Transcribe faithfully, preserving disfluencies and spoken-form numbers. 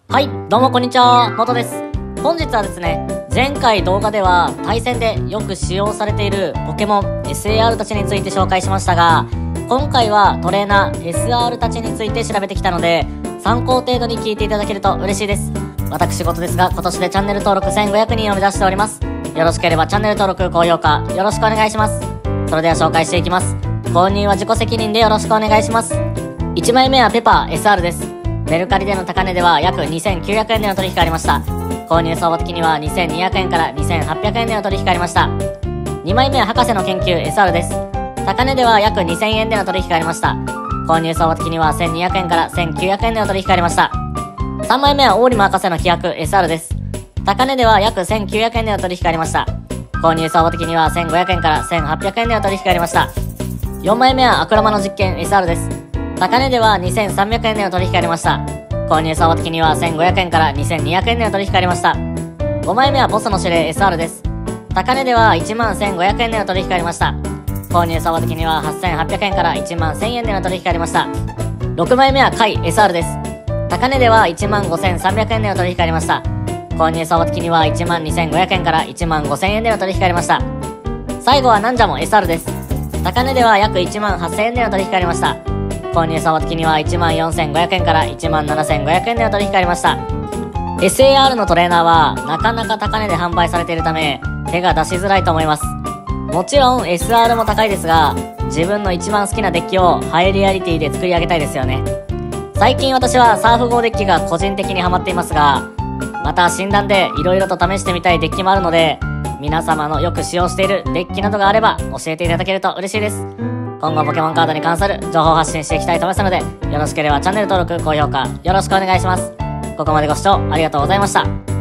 はい、どうもこんにちは、のとです。本日はですね、前回動画では対戦でよく使用されているポケモン エスエーアール たちについて紹介しましたが、今回はトレーナー エスアール たちについて調べてきたので、参考程度に聞いていただけると嬉しいです。私事ですが、今年でチャンネル登録せんごひゃくにんを目指しております。よろしければチャンネル登録、高評価、よろしくお願いします。それでは紹介していきます。購入は自己責任でよろしくお願いします。いちまいめはペパー エスアール です。メルカリでの高値では約にせんきゅうひゃくえんでの取引がありました。購入相場的にはにせんにひゃくえんからにせんはっぴゃくえんでの取引がありました。にまいめは博士の研究 エスアール です。高値では約にせんえんでの取引がありました。購入相場的にはせんにひゃくえんからせんきゅうひゃくえんでの取引がありました。さんまいめはオーリム博士の規約 エスアール です。高値では約せんきゅうひゃくえんでの取引がありました。購入相場的にはせんごひゃくえんからせんはっぴゃくえんでの取引がありました。よんまいめはアクロマの実験 エスアール です。高値ではにせんさんびゃくえんでの取引がありました。購入相場的にはせんごひゃくえんからにせんにひゃくえんでの取引がありました。ごまいめはボスの指令 エスアール です。高値ではいちまんせんごひゃくえんでの取引がありました。購入相場的にははっせんはっぴゃくえんからいちまんせんえんでの取引がありました。ろくまいめはカイ エスアール です。高値ではいちまんごせんさんびゃくえんでの取引がありました。購入相場的にはいちまんにせんごひゃくえんからいちまんごせんえんでの取引がありました。最後はナンジャモ エスアール です。高値では約いちまんはっせんえんでの取引がありました。購入相場的にはいちまんよんせんごひゃくえんからいちまんななせんごひゃくえんでの取引がありました。エスエーアール のトレーナーはなかなか高値で販売されているため手が出しづらいと思います。もちろん エスアール も高いですが、自分の一番好きなデッキをハイリアリティで作り上げたいですよね。最近私はサーフ号デッキが個人的にハマっていますが、また診断で色々と試してみたいデッキもあるので、皆様のよく使用しているデッキなどがあれば教えていただけると嬉しいです。今後ポケモンカードに関する情報発信していきたいと思いますので、よろしければチャンネル登録、高評価よろしくお願いします。ここまでご視聴ありがとうございました。